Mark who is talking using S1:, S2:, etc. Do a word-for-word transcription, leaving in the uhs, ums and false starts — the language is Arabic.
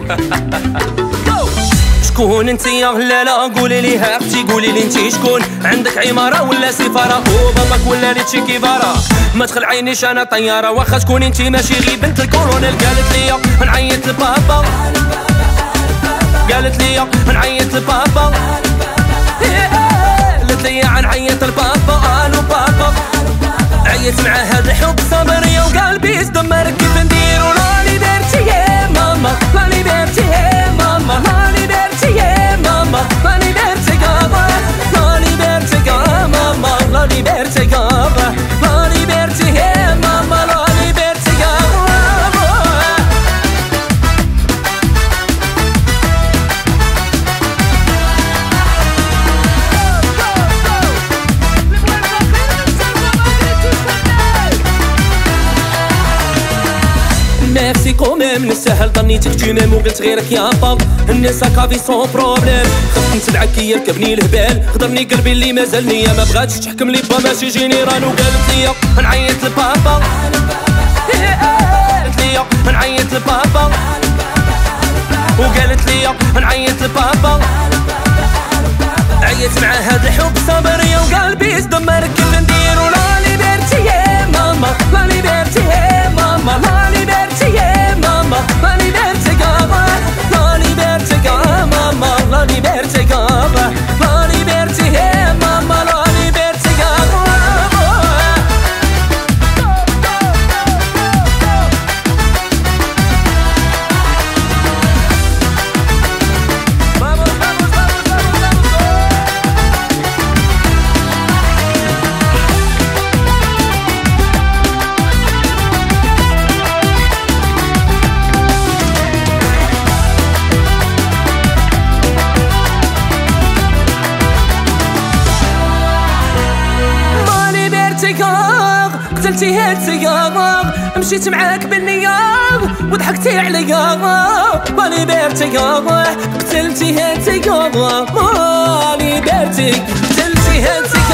S1: شكون انتيا؟ لا لا قولي لي ها اختي، قولي لي انتي شكون؟ عندك عمارة ولا سفارة؟ او باباك ولا ريتشي كيفارة؟ ما تخلعينيش انا طيارة، واخا تكون انتي ماشي غير بنت الكورونيل. قالت ليا نعيط لبابا، قالت ليا نعيط لبابا، قالت ليا نعيط لبابا. الو بابا، عيط مع هاد الحب صبريا وقلبي يصدمر. كيف نديرو لا ليبرتي يا ماما، لا ليبرتي يا ماما، لا ليبرتي يا ماما، لا ليبرتي كابا، لا ليبرتي كابا ماما، لا ليبرتي كابا، لا ليبرتي يا ماما، لا ليبرتي كابا. ميرسي كوميم، من السهل ظنيتك تيميم وقلت غيرك يا باب. الناس كافي سون بروبليم، خفت نتبعك كي يركبني الهبال. خضرني قلبي اللي مازال نية، ما بغاتش تحكم لي با ماشي جينيرال. وقالت ليا نعيط لبابا، قالت ليا نعيط لبابا، وقالت ليا نعيط لبابا. عيط مع هاد الحب صبريا وقلبي يصدمر. كيف نديرو لا ليبرتي يا ماما، لا ليبرتي يا ماما، لا ليبرتي يا ماما، لا ليبرتي كابا، لا ليبرتي كابا ماما، لا ليبرتي كابا، لا ليبرتي يا ماما، لا ليبرتي كابا. قتلتي هاد سيارة، مشيت معاك بالنيار وضحكتي عليا. مالي بيرتي قتلتي هاد سيارة، مالي بيرتي قتلتي هاد سيارة.